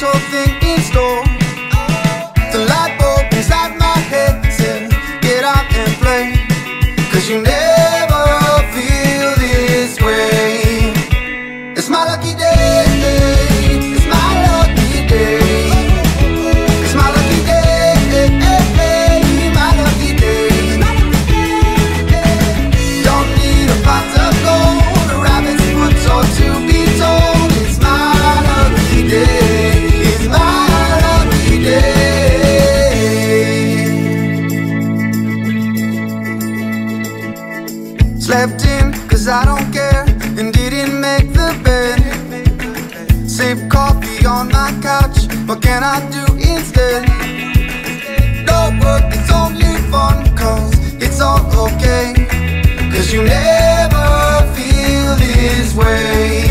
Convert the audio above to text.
whole thing in store. The light bulb inside my head said, get out and play, 'cause you never feel this way. It's my lucky day, it's my lucky day, it's my lucky day, my lucky day. Don't need a pot of gold, a rabbit's foot or to be told. It's my lucky day, it's my lucky day. Slept in 'cause I don't care, and didn't make the bed. Sip coffee on my couch, what can I do instead? No work, it's only fun, 'cause it's all okay, 'cause you never feel this way.